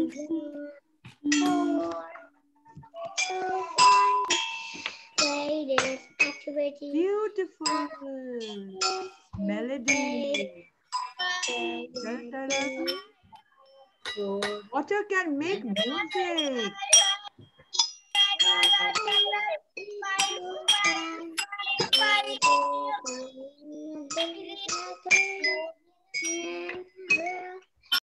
Play this activity. Beautiful. Melody. Water can make music.